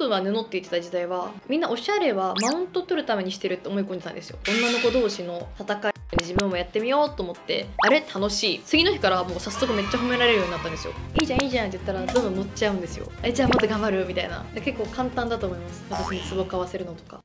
服は布って言ってた時代はみんなおしゃれはマウント取るためにしてるって思い込んでたんですよ。女の子同士の戦い自分もやってみようと思って、あれ楽しい、次の日からもう早速めっちゃ褒められるようになったんですよ。いいじゃんいいじゃんって言ったらどんどん乗っちゃうんですよ。じゃあもっと頑張るみたいな。結構簡単だと思います、私にツボ買わせるのとか。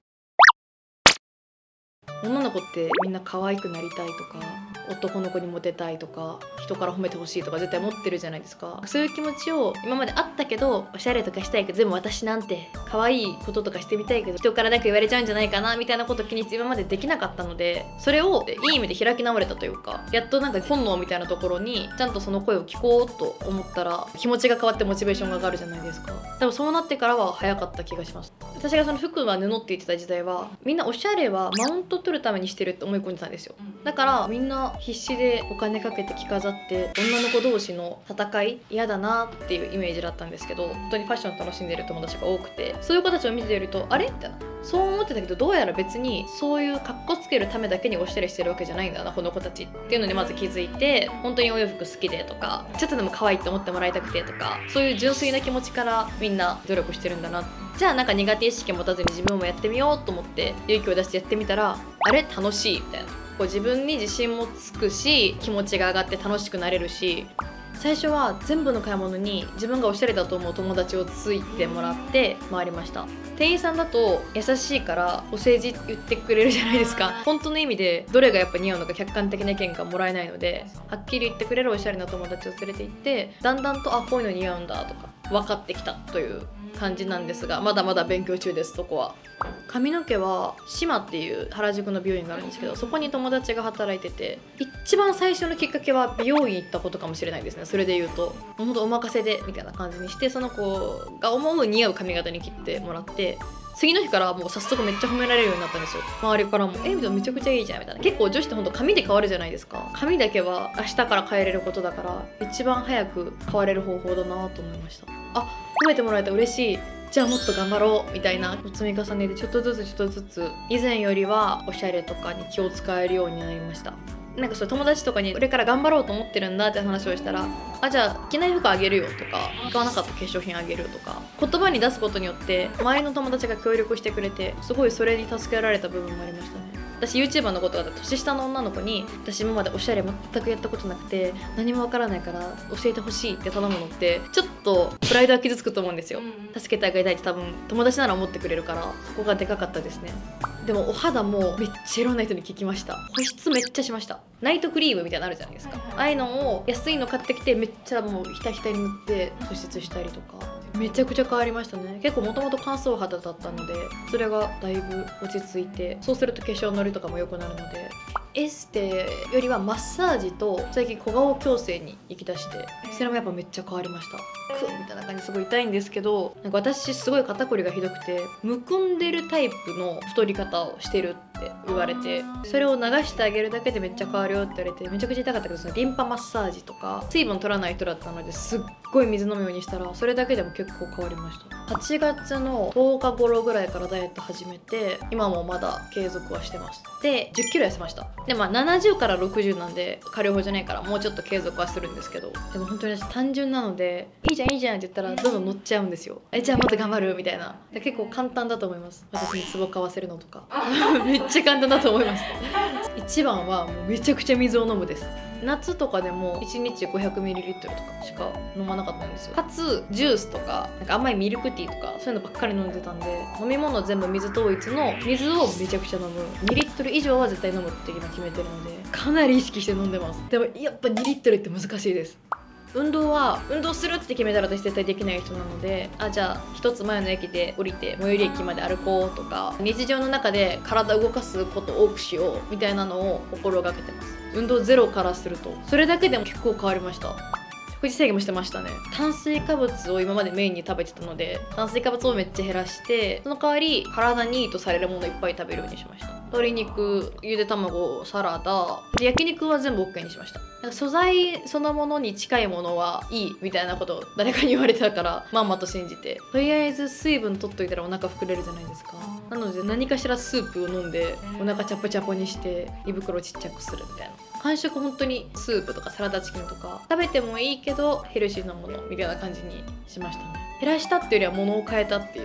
女の子ってみんな可愛くなりたいとか、男の子にモテたいとか、人から褒めてほしいとか絶対持ってるじゃないですか。そういう気持ちを今まであったけど、おしゃれとかしたいけど、でも私なんて可愛いこととかしてみたいけど人からなんか言われちゃうんじゃないかなみたいなことを気にして今までできなかったので、それをいい意味で開き直れたというか、やっとなんか本能みたいなところにちゃんとその声を聞こうと思ったら気持ちが変わってモチベーションが上がるじゃないですか。でもそうなってからは早かった気がします。私がその服は布って言ってた時代はみんなおしゃれはマウント取るためにしてるって思い込んでたんですよ。だからみんな必死でお金かけて着飾って女の子同士の戦い嫌だなっていうイメージだったんですけど、本当にファッション楽しんでる友達が多くて、そういう子たちを見ているとあれみたいな、そう思ってたけどどうやら別にそういう格好つけるためだけにおしゃれしてるわけじゃないんだなこの子たちっていうのにまず気づいて、本当にお洋服好きでとかちょっとでも可愛いって思ってもらいたくてとか、そういう純粋な気持ちからみんな努力してるんだな。じゃあなんか苦手意識持たずに自分もやってみようと思って勇気を出してやってみたら、あれ楽しいみたいな、こう自分に自信もつくし気持ちが上がって楽しくなれるし、最初は全部の買い物に自分がおしゃれだと思う友達をついてもらって回りました。店員さんだと優しいからお世辞言ってくれるじゃないですか。本当の意味でどれがやっぱ似合うのか客観的な意見がもらえないので、はっきり言ってくれるおしゃれな友達を連れて行って、だんだんとこういうの似合うんだとか分かってきたという感じなんですが、まだまだ勉強中です。そこは髪の毛は島っていう原宿の美容院があるんですけど、そこに友達が働いてて、一番最初のきっかけは美容院行ったことかもしれないですね。それで言うとほんとお任せでみたいな感じにして、その子が思う似合う髪型に切ってもらって、次の日からもう早速めっちゃ褒められるようになったんですよ。周りからも「めちゃくちゃいいじゃん」みたいな。結構女子ってほんと髪で変わるじゃないですか。髪だけは明日から変えれることだから一番早く変われる方法だなと思いました。褒めてもらえた嬉しい、じゃあもっと頑張ろうみたいな積み重ねでちょっとずつちょっとずつ以前よりはおしゃれとかに気を使えるようになりました。なんかそう友達とかにこれから頑張ろうと思ってるんだって話をしたら、じゃあ着ない服あげるよとか、使わなかった化粧品あげるとか言葉に出すことによって周りの友達が協力してくれて、すごいそれに助けられた部分もありましたね。私 YouTuber のことだったら年下の女の子に私今までおしゃれ全くやったことなくて何もわからないから教えてほしいって頼むのってちょっとプライドは傷つくと思うんですよ。助けてあげたいって多分友達なら思ってくれるから、そこがでかかったですね。でもお肌もめっちゃいろんな人に聞きました。保湿めっちゃしました。ナイトクリームみたいなのあるじゃないですか。ああいうのを安いの買ってきてめっちゃもうひたひたに塗って保湿したりとか、めちゃくちゃ変わりましたね。結構もともと乾燥肌だったのでそれがだいぶ落ち着いて、そうすると化粧のりとかも良くなるので、エステよりはマッサージと最近小顔矯正に行きだして、それもやっぱめっちゃ変わりました。クッみたいな感じすごい痛いんですけど、なんか私すごい肩こりがひどくてむくんでるタイプの太り方をしてるって言われて、それを流してあげるだけでめっちゃ変わるよって言われて、めちゃくちゃ痛かったけど、そのリンパマッサージとか水分取らない人だったのですっごい水飲むようにしたらそれだけでも結構変わりました。8月の10日頃ぐらいからダイエット始めて今もまだ継続はしてます。で10キロ痩せました。で70から60なんで軽い方じゃないからもうちょっと継続はするんですけど、でも本当に私単純なのでいいじゃんいいじゃんって言ったらどんどん乗っちゃうんですよ。じゃあもっと頑張るみたいな。で結構簡単だと思います。私にツボ買わせるのとかめっちゃ簡単だと思います一番はもうめちゃくちゃ水を飲むです。夏とかでも1日 500ml とかしか飲まなかったんですよ。かつジュースとかなんか甘いミルクティーとかそういうのばっかり飲んでたんで、飲み物全部水統一の水をめちゃくちゃ飲む。2リットル以上は絶対飲むって今決めてるのでかなり意識して飲んでます。でもやっぱ2リットルって難しいです。運動するって決めたら私絶対できない人なので、じゃあ一つ前の駅で降りて最寄り駅まで歩こうとか、日常の中で体を動かすことを多くしようみたいなのを心がけてます。運動ゼロからするとそれだけでも結構変わりました。食事制限もしてましたね。炭水化物を今までメインに食べてたので炭水化物をめっちゃ減らして、その代わり体にいいとされるものをいっぱい食べるようにしました。鶏肉、ゆで卵、サラダ、焼肉は全部 OK にしました。なんか素材そのものに近いものはいいみたいなことを誰かに言われてたからまんまと信じて、とりあえず水分取っといたらお腹膨れるじゃないですか。なので何かしらスープを飲んでお腹チャポチャポにして胃袋ちっちゃくするみたいな。間食本当にスープとかサラダチキンとか食べてもいいけどヘルシーなものみたいな感じにしましたね。減らしたっていうよりは物を変えたっていう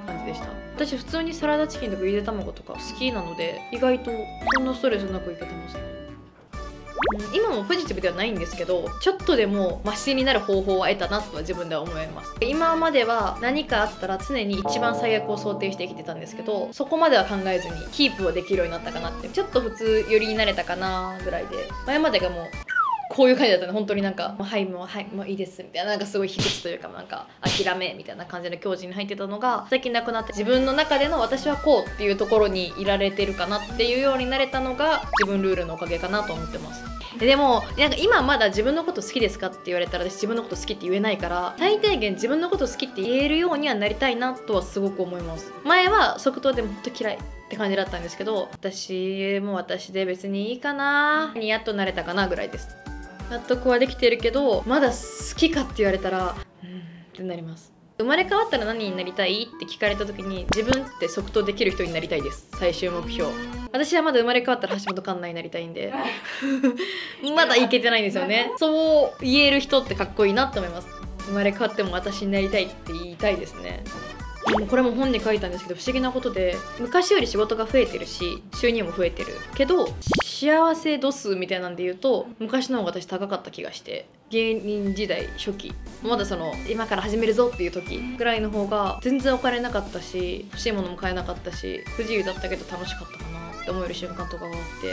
感じでした。私普通にサラダチキンとかゆで卵とか好きなので、意外とそんなストレスなくいけてますね。今もポジティブではないんですけど、ちょっとでもマシになる方法は得たなとは自分では思います。今までは何かあったら常に一番最悪を想定して生きてたんですけど、そこまでは考えずにキープをできるようになったかなって、ちょっと普通寄りになれたかなぐらいで、前までがもうこういう感じだったね。本当になんか「はいもういいです」みたいな、なんかすごい卑屈というか、なんか諦めみたいな感じの境地に入ってたのが最近なくなって、自分の中での私はこうっていうところにいられてるかなっていうようになれたのが自分ルールのおかげかなと思ってます。でもなんか今まだ自分のこと好きですかって言われたら、私自分のこと好きって言えないから、最低限自分のこと好きって言えるようにはなりたいなとはすごく思います。前は即答でもほんと嫌いって感じだったんですけど、私も私で別にいいかなにやっとなれたかなぐらいです。納得はできてるけど、まだ好きかって言われたらってなります。生まれ変わったら何になりたいって聞かれた時に、自分って即答できる人になりたいです。最終目標。私はまだ生まれ変わったら橋本環奈になりたいんでまだいけてないんですよね。そう言える人ってかっこいいなって思います。生まれ変わっても私になりたいって言いたいですね。これも本に書いたんですけど、不思議なことで昔より仕事が増えてるし収入も増えてるけど、幸せ度数みたいなんで言うと昔の方が私高かった気がして、芸人時代初期、まだその今から始めるぞっていう時ぐらいの方が全然お金なかったし、欲しいものも買えなかったし、不自由だったけど楽しかったかなって思える瞬間とかがあって、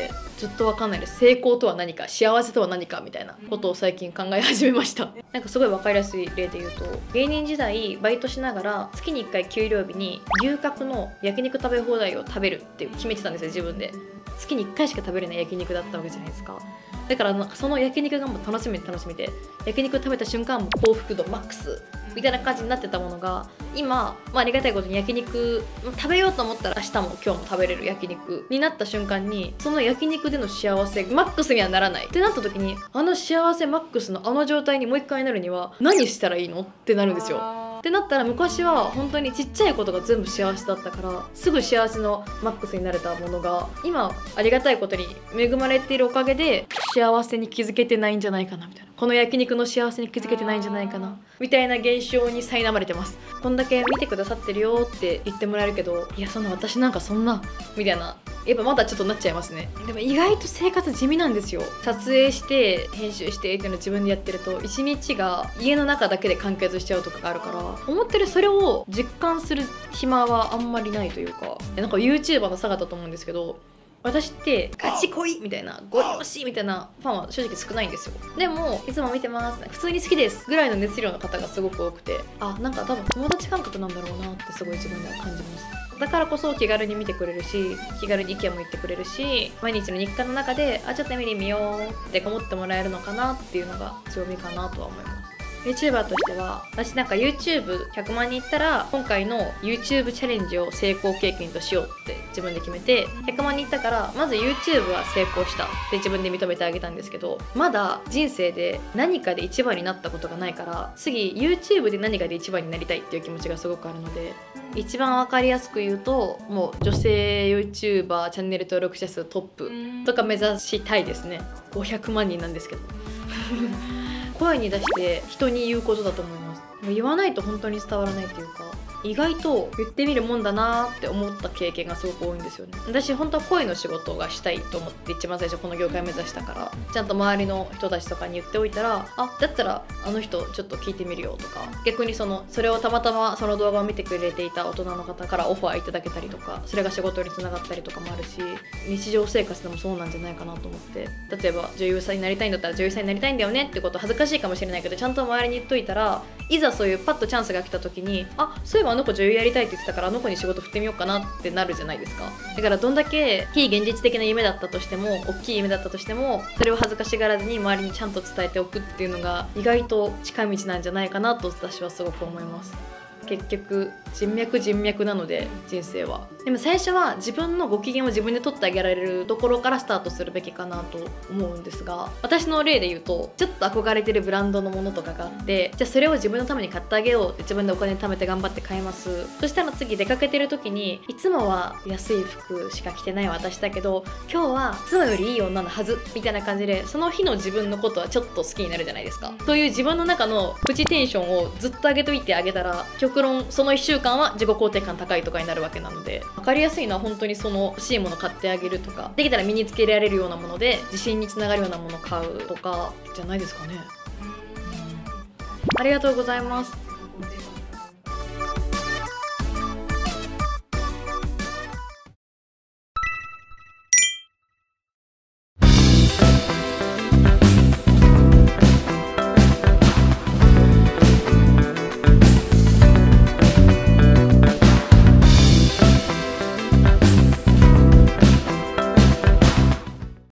ずっと分かんないです。成功とは何か、幸せとは何かみたいなことを最近考え始めました。なんかすごい分かりやすい例で言うと、芸人時代バイトしながら月に1回給料日に牛角の焼肉食べ放題を食べるって決めてたんですよ、自分で。月に1回しか食べれない焼肉だったわけじゃないですか。だからなんかその焼肉がもう楽しみで焼肉食べた瞬間もう幸福度マックスみたいな感じになってたものが、今、ありがたいことに焼肉食べようと思ったら明日も今日も食べれる焼肉になった瞬間に、その焼肉での幸せマックスにはならないってなった時に、あの幸せマックスのあの状態にもう一回なるには何したらいいのってなるんですよ。ってなったら、昔は本当にちっちゃいことが全部幸せだったからすぐ幸せのマックスになれたものが、今ありがたいことに恵まれているおかげで幸せに気づけてないんじゃないかなみたいな、この焼肉の幸せに気づけてないんじゃないかなみたいな現象に苛まれてます。こんだけ見てくださってるよって言ってもらえるけど、いやそんな私なんかそんなみたいな、やっぱまだちょっとなっちゃいますね。でも意外と生活地味なんですよ。撮影して編集してっていうのを自分でやってると、一日が家の中だけで完結しちゃうとかがあるから、思ってるそれを実感する暇はあんまりないというか、なんか YouTuber の差がだと思うんですけど、私ってガチ恋みたいな、ゴリ押しみたいなファンは正直少ないんですよ。でもいつも見てます、普通に好きですぐらいの熱量の方がすごく多くて、なんか多分友達感覚なんだろうなってすごい自分では感じます。だからこそ気軽に見てくれるし、気軽に意見も言ってくれるし、毎日の日課の中でちょっと見ようって思ってもらえるのかなっていうのが強みかなとは思います。YouTuber としては、私なんか YouTube100 万人いったら今回の YouTube チャレンジを成功経験としようって自分で決めて、100万人いったからまず YouTube は成功したって自分で認めてあげたんですけど、まだ人生で何かで一番になったことがないから、次 YouTube で何かで一番になりたいっていう気持ちがすごくあるので、一番分かりやすく言うと、もう女性 YouTuber チャンネル登録者数トップとか目指したいですね。500万人なんですけど声に出して人に言うことだと思います。もう言わないと本当に伝わらないというか、意外と言ってみるもんだなって思った経験がすごく多いんですよね。私本当は声の仕事がしたいと思って一番最初この業界目指したから、ちゃんと周りの人たちとかに言っておいたら、だったらあの人ちょっと聞いてみるよとか、逆にそれをたまたまその動画を見てくれていた大人の方からオファーいただけたりとか、それが仕事につながったりとかもあるし、日常生活でもそうなんじゃないかなと思って、例えば女優さんになりたいんだったら女優さんになりたいんだよねってこと恥ずかしいかもしれないけど、ちゃんと周りに言っといたら、いざそういうパッとチャンスが来た時に、そういえばあの子女優やりたいって言ってたからあの子に仕事振ってみようかなってなるじゃないですか。だからどんだけ非現実的な夢だったとしても、大きい夢だったとしても、それを恥ずかしがらずに周りにちゃんと伝えておくっていうのが意外と近道なんじゃないかなと私はすごく思います。結局人脈なので、人生は。でも最初は自分のご機嫌を自分で取ってあげられるところからスタートするべきかなと思うんですが、私の例で言うと、ちょっと憧れてるブランドのものとかがあって、じゃあそれを自分のために買ってあげようって自分でお金貯めて頑張って買います。そしたら次出かけてる時に、いつもは安い服しか着てない私だけど今日はいつもよりいい女のはずみたいな感じで、その日の自分のことはちょっと好きになるじゃないですか。そういう自分の中のプチテンションをずっと上げといてあげたら、極極論その1週間は自己肯定感高いとかになるわけなので、分かりやすいのは本当にその欲しいもの買ってあげるとか、できたら身につけられるようなもので自信につながるようなものを買うとかじゃないですかね。ありがとうございます。